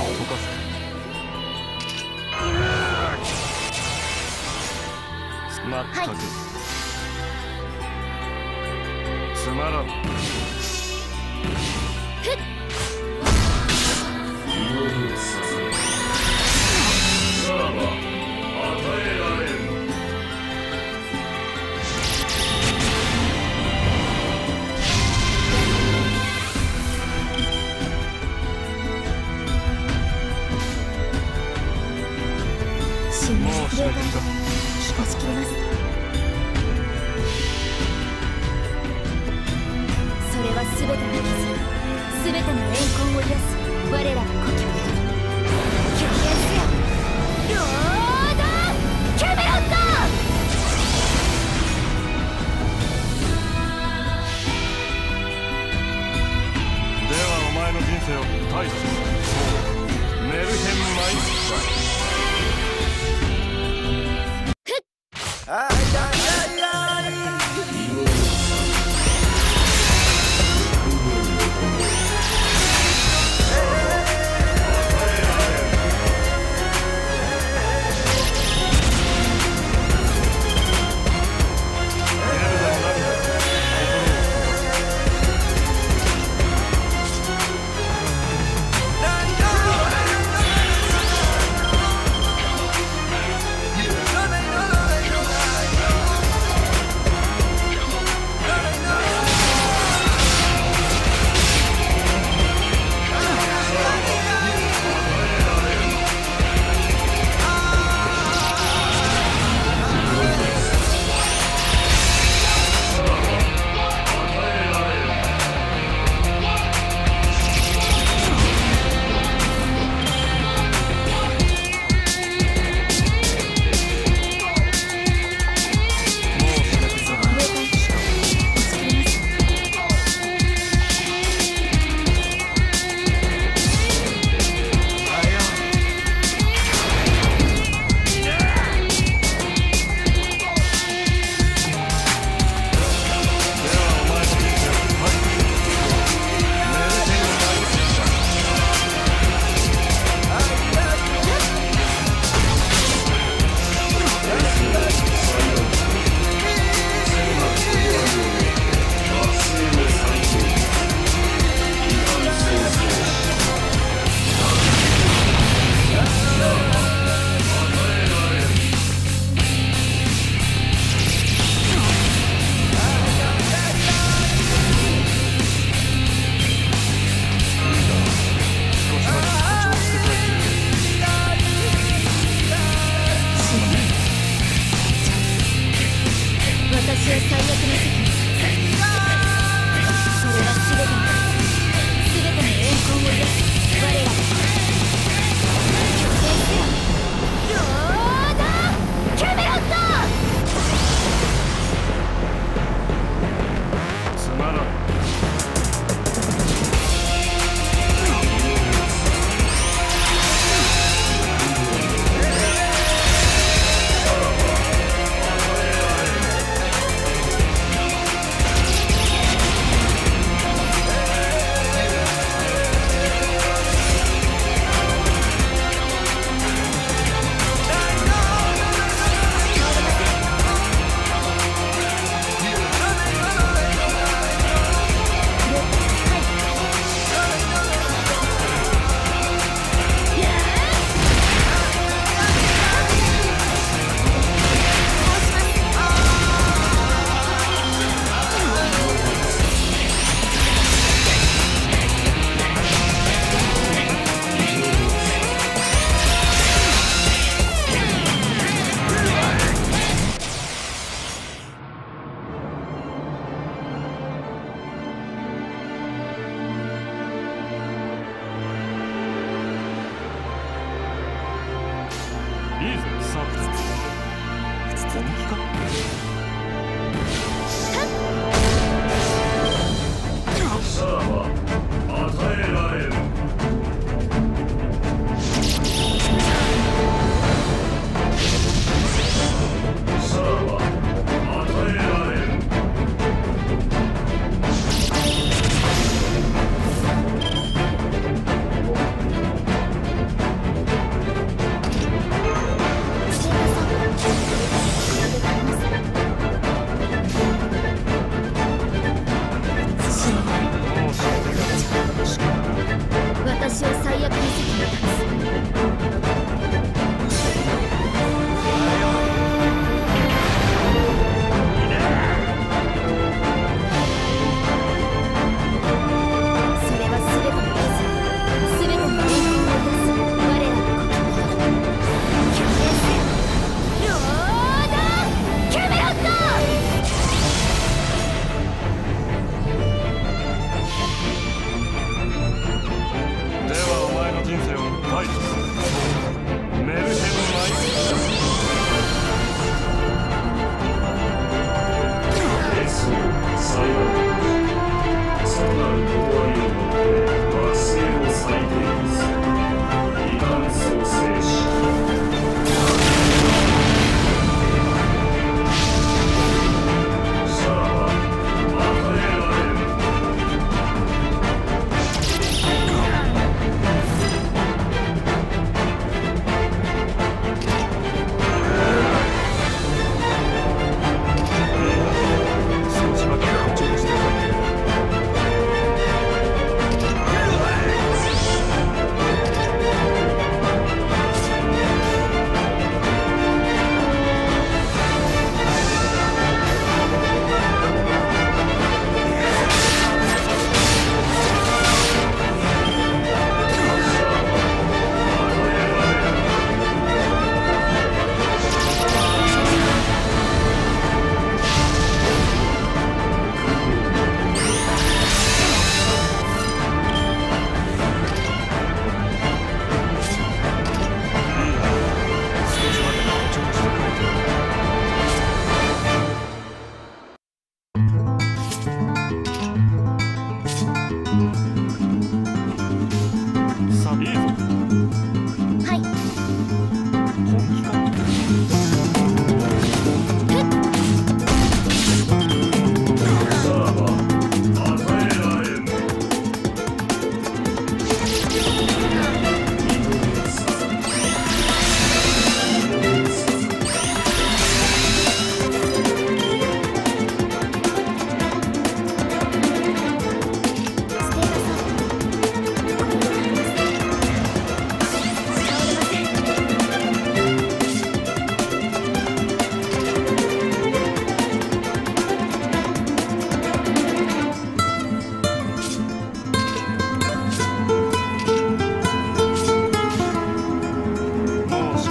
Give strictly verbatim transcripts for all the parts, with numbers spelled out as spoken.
まったくつまらん。さらば与えられる。 もう締めてきた。仕切ります。それは全ての傷、全ての怨恨を癒す我らの故郷。巨変せよロード・キャメロット。 ではお前の人生を退治する。メルヘン・マイスター。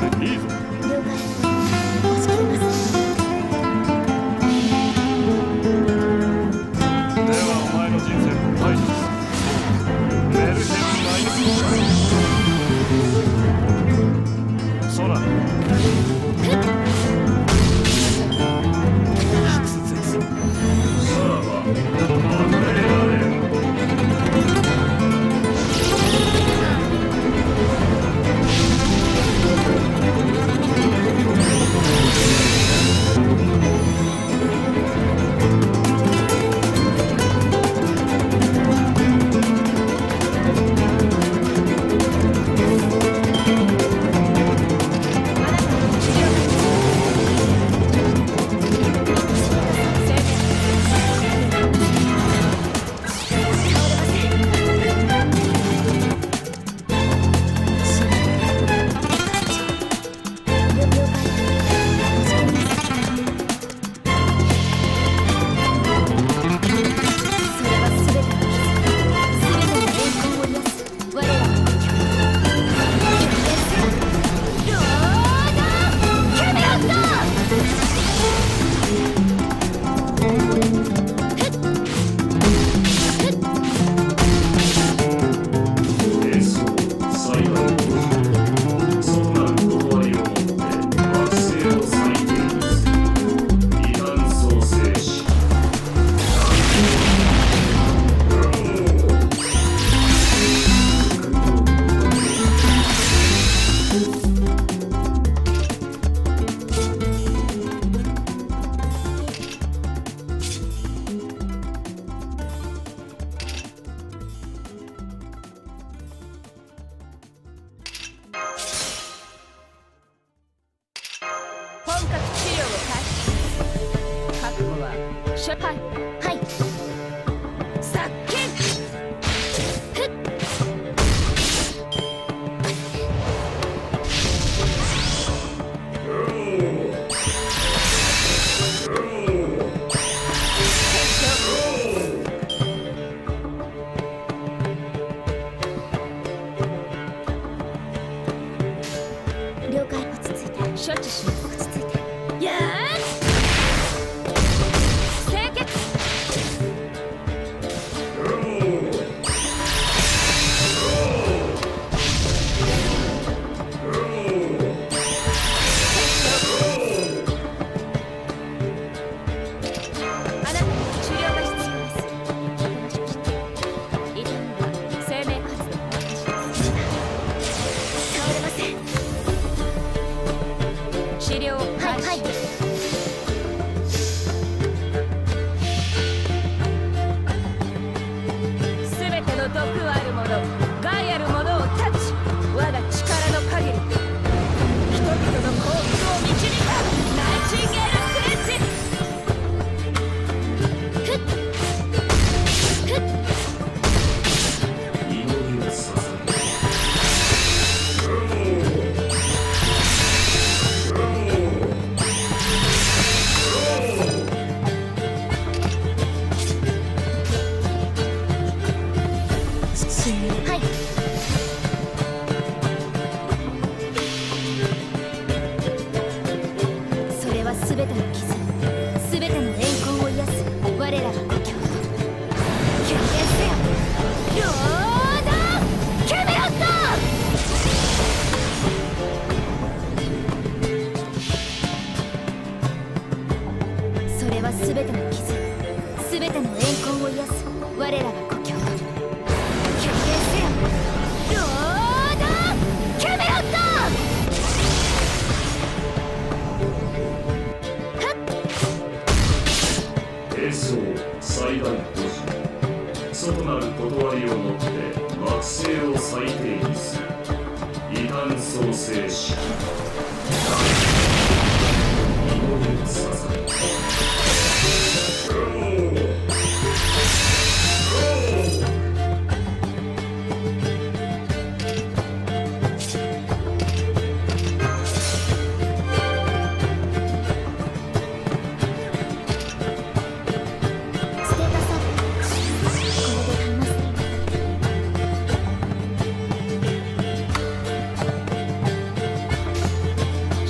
いいぞ。 了解。押し切ります。 ではお前の人生を開始する。メルヘンマイスソラ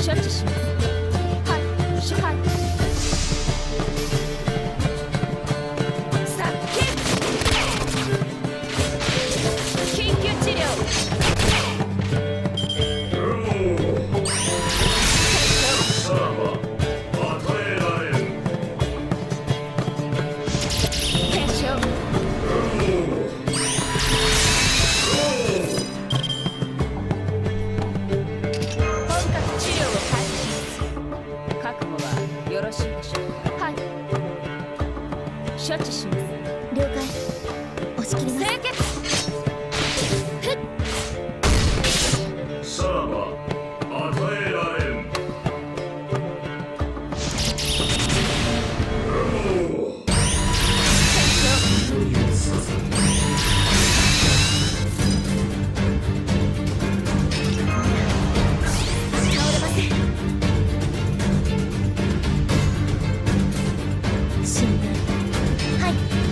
処置します。はいしはい殺気緊急治療さらば与えられん。 検証本格治療を開始します。覚悟はよろしいでしょうか。はい処置します。了解。押し切ります。清潔さらば与えられん。 倒れません。信頼はい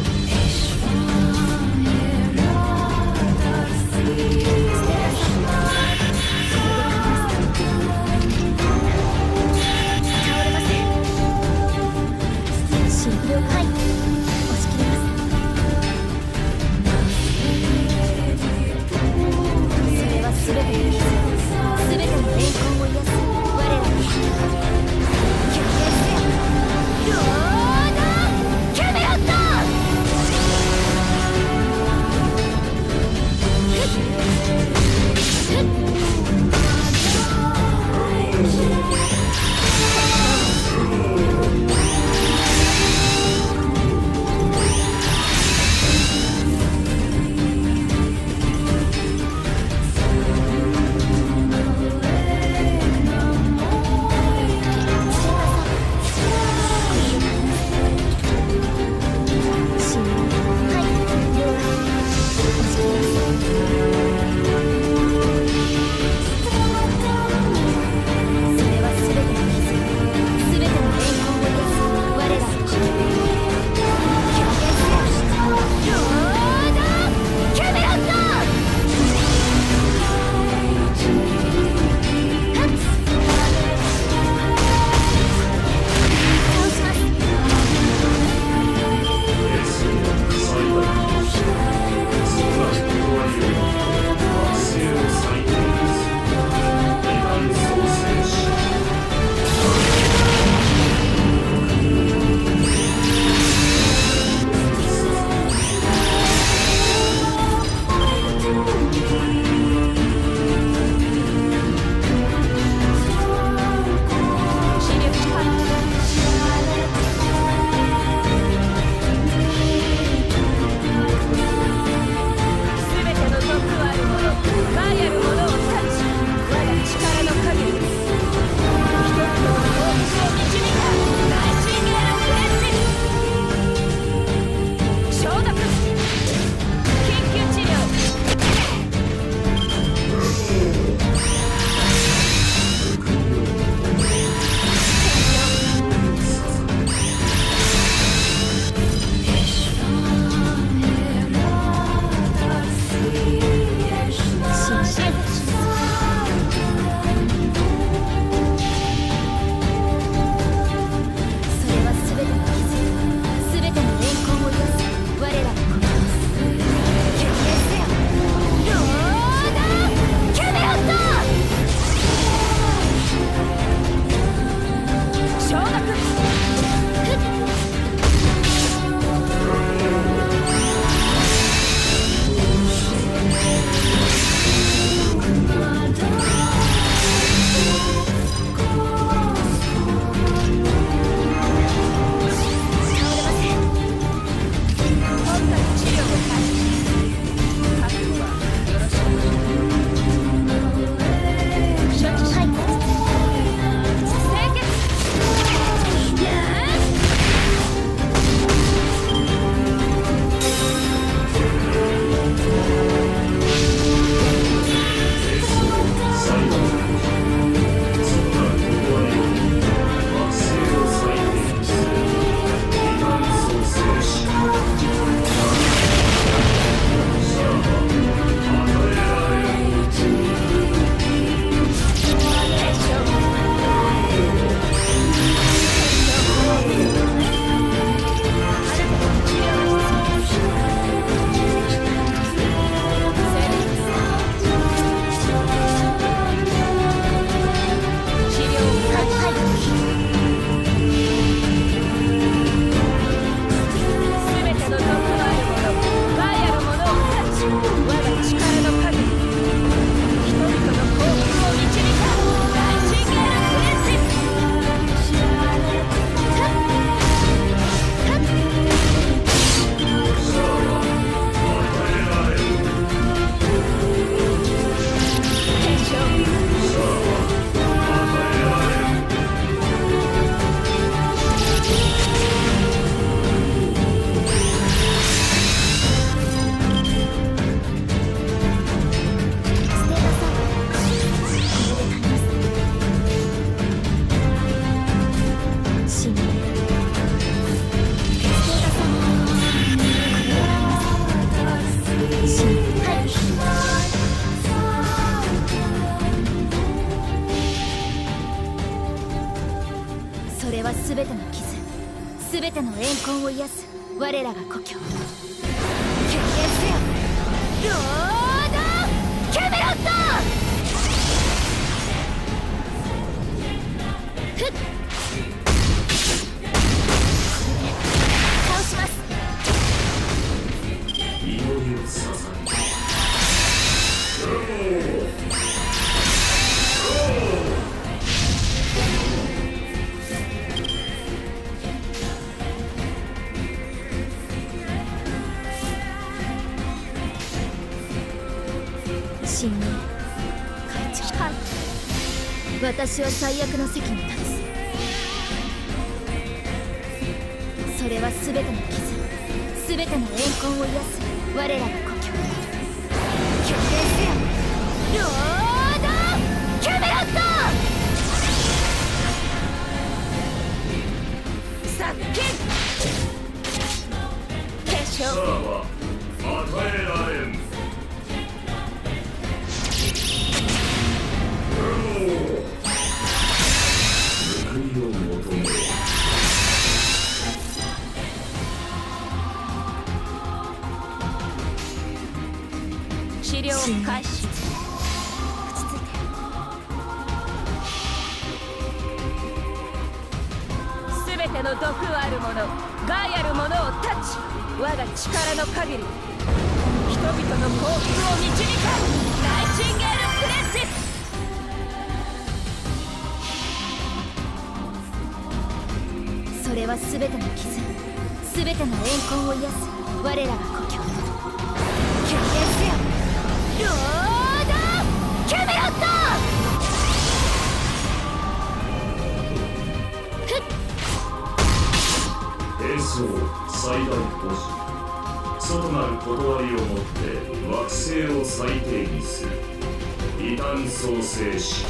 れは全ての傷、全ての怨恨を癒す我らが故郷。決定せよロード・キャメロット。ふっ倒します。 祈りを捧げ新任会長、はい、私は最悪の席に立つ。それは全ての傷、全ての怨恨を癒す我らが故郷。決定せよロード・キャメロット。殺気継承。 さらば与えられん。報いを求める。 治療開始。すべての毒あるもの、害あるものをタッチ。我が力の限り人々の幸福を導かナイチンゲールプレンシス。それは全ての傷、全ての怨恨を癒す我らが故郷。決定せよロード・キャメロット。ふっ兵装最大保持。外なる断りをもって惑星を再定義する異端創生式。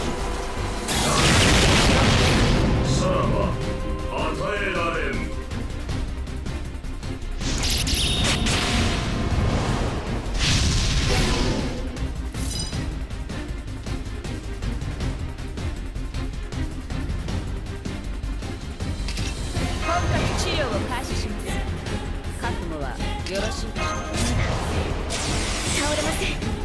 さらば与えられん。 本格治療を開始します。覚悟はよろしいでしょうか。倒れません。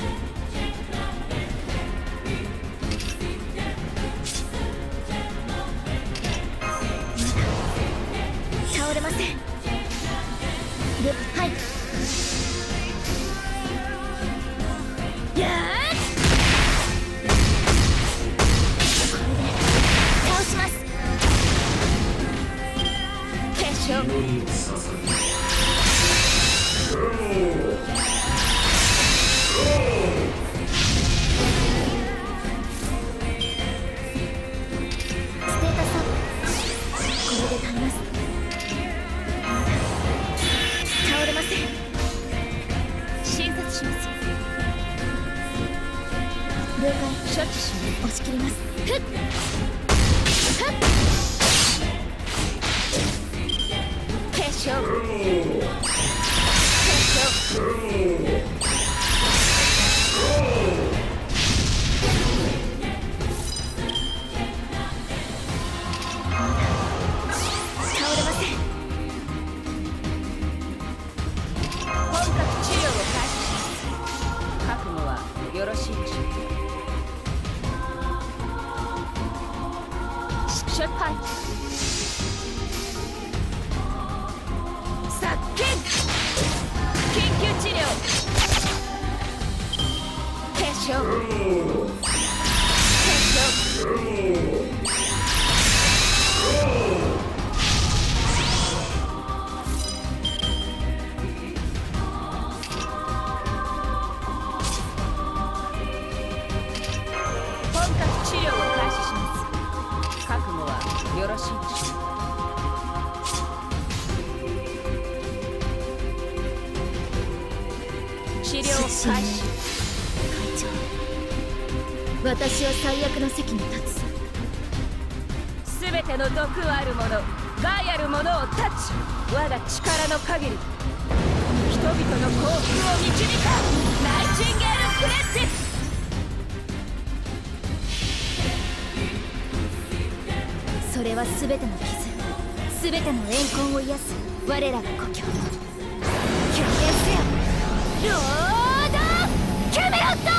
倒れません。で、はい。やーっ。これで倒します。継承。 祈りを捧げステータスアップ。これで耐えます。倒れません。診察します。了解。処置します。押し切ります。ふっふっ継承。継承。よろしいでしょうか。ショットパイ殺気緊急治療継承継承。治療を開始します。覚悟はよろしいでしょうか。治療開始。会長、私は最悪の席に立つ。すべての毒あるもの、害あるものをタッチ。我が力の限り人々の幸福を導かナイチンゲールプレッシス。そそれは全ての傷、全ての怨恨を癒す我らが故郷。経験せよロード・キャメロット。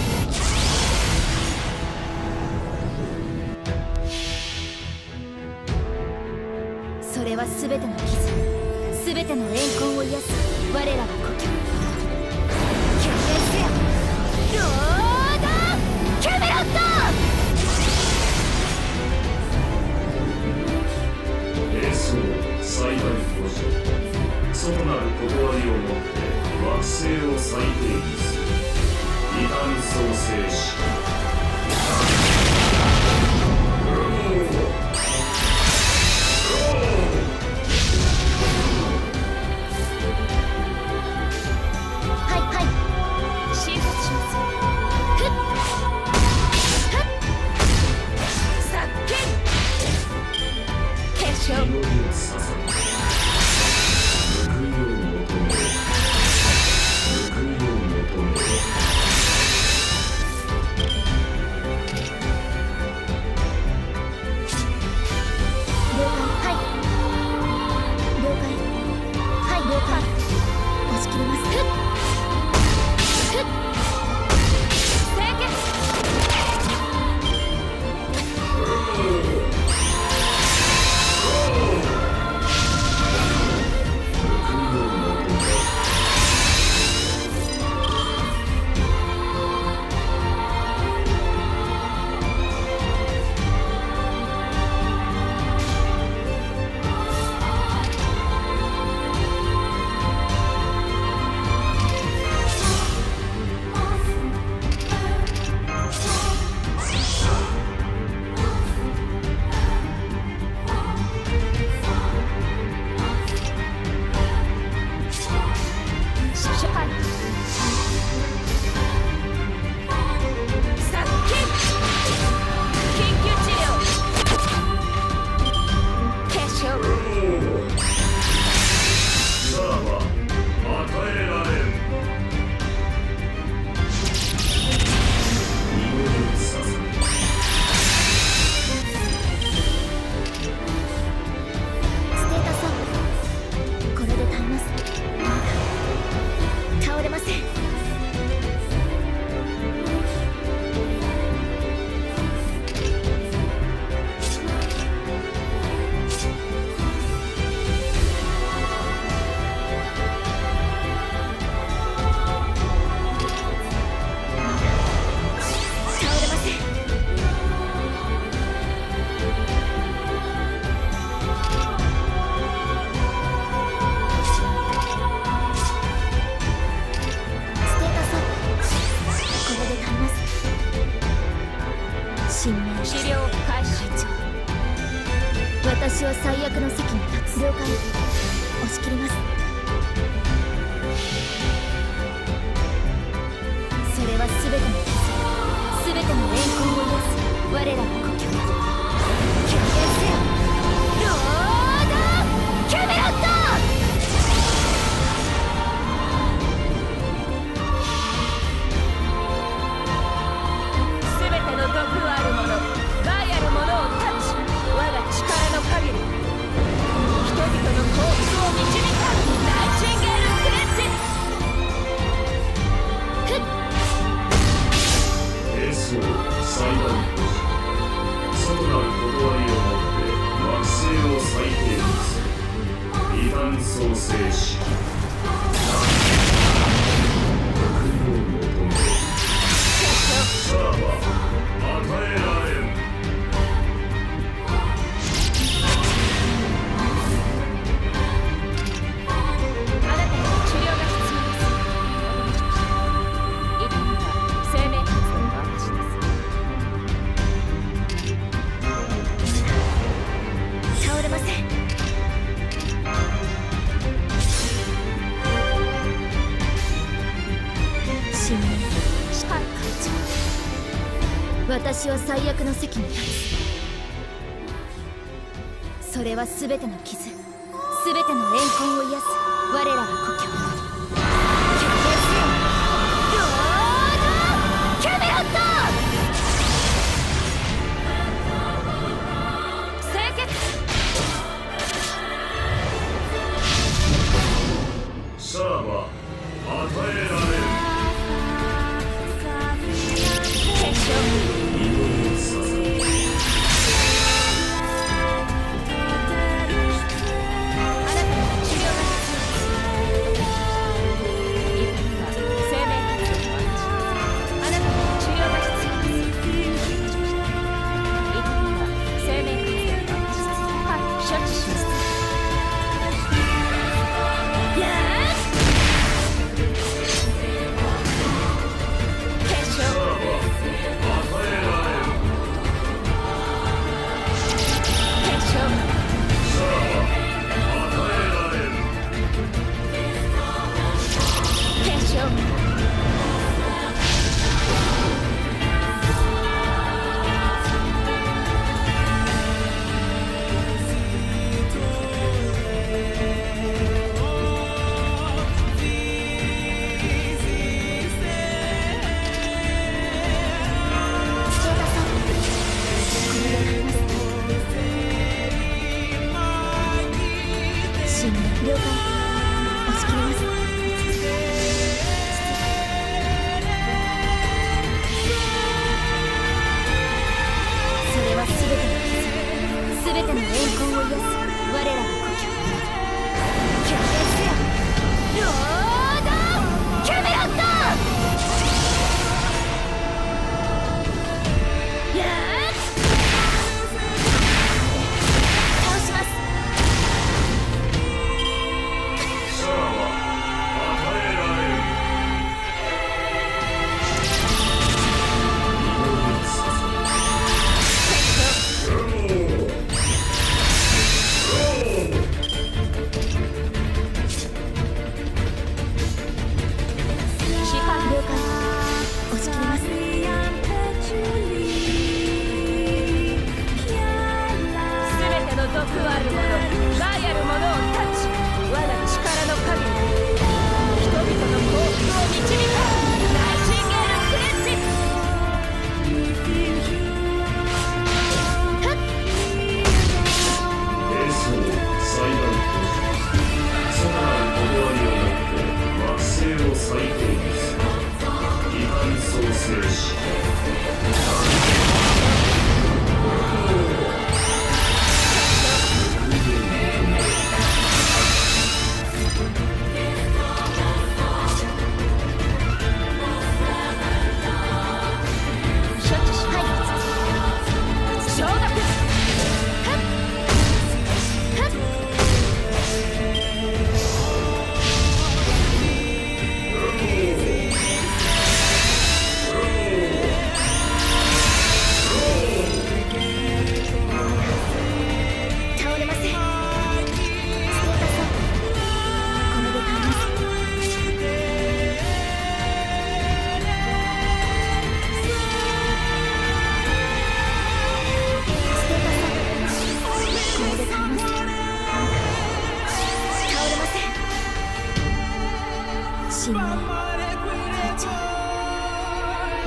それは全ての傷、全ての怨恨を癒す我らが故郷。経験せよロード・キャメロット。 最大都市、外なる断りをもって惑星を再定義する異端創生士。 はいはい進出します。ふっふっ殺気継承。 祈りを捧げ報いを求め報いを求め了解。はい了解。はい了解。押し切ります。ふっふっ清潔。私は最悪の席に立つ。了解。押し切ります。それは全ての傷、全ての怨恨を癒す我らの故郷。経験せよロード・キャメロット。全ての毒あるもの、害あるものを断ち、我が力の限り人々の幸福を導かナイチンゲールクレッジ。ふっ兵装最大都市、外なる断りをもって惑星を再定義する異端創生士。報いを求めさらば与えられん。 私は最悪の席に立つ。それは全ての傷、全ての怨恨を癒す我らが故郷。経験せよロード・キャメロット。清潔。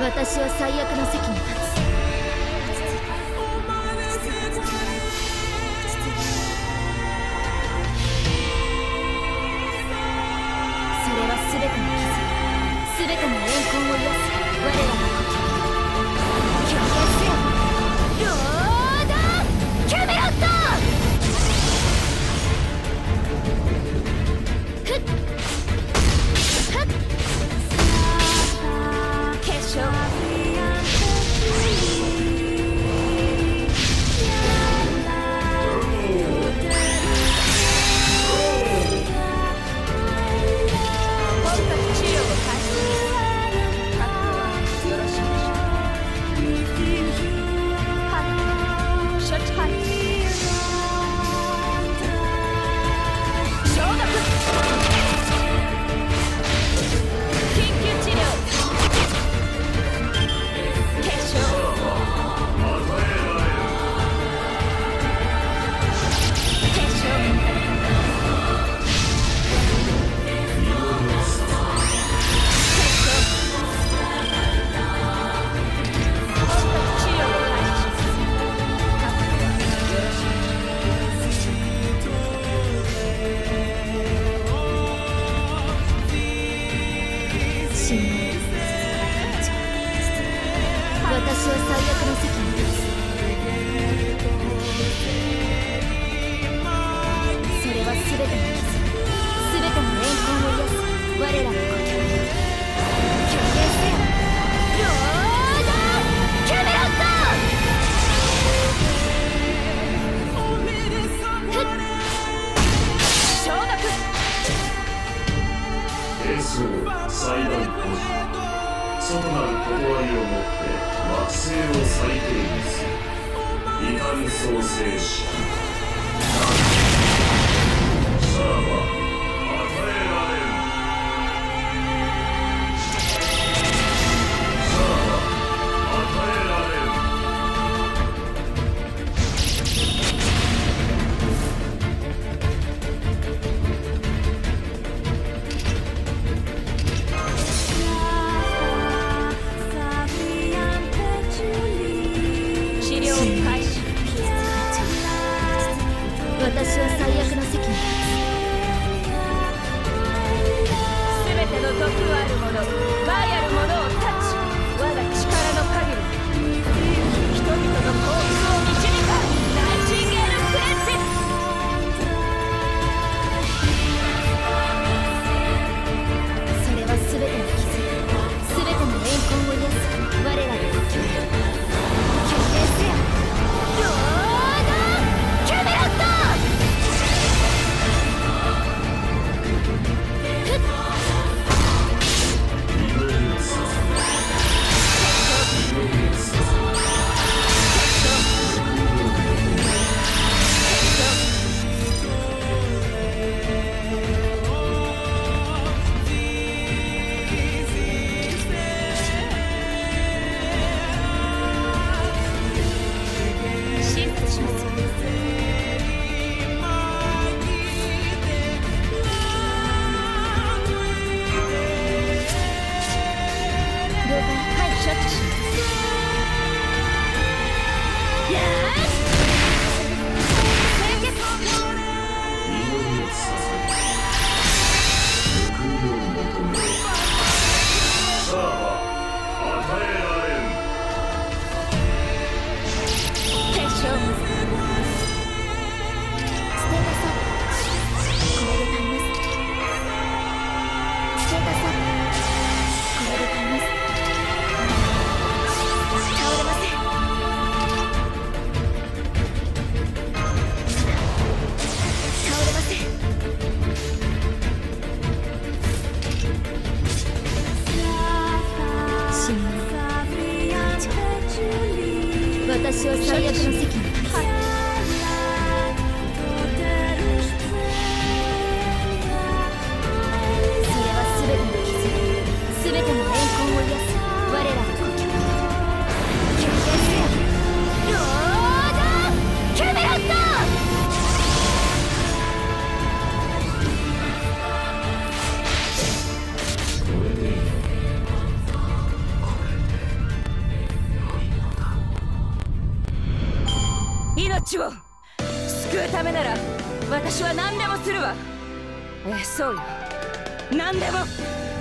私は最悪の席に立つ。それは全ての傷、全ての怨恨を癒す我らの故郷。強烈せよロード・キャメロット。ふっふっ決勝。私は最悪の席に立つ。それは全ての傷、全ての怨恨を癒す我らの故郷。強烈せよロード・キャメロット。ふっ消毒。 兵装最大孤児、外なる断りをもって惑星を再定義する異端創生式。さらば与えられる。さらば与えられる。 私は最悪の席に立つ。全ての毒あるもの、害あるものを断ち、我が力の限り人々の幸福を導かナイチンゲールプレンセス。それは全ての傷、全ての怨恨を癒す我らの故郷。強烈せよロード・キャメロット。私は最悪の席に立つ。それは全ての傷、全ての怨恨を癒す我らの故郷。強烈せよロード・キャメロット。 これでいい。これで命を救うためなら私は何でもするわ。ええ、そうよ、何でも。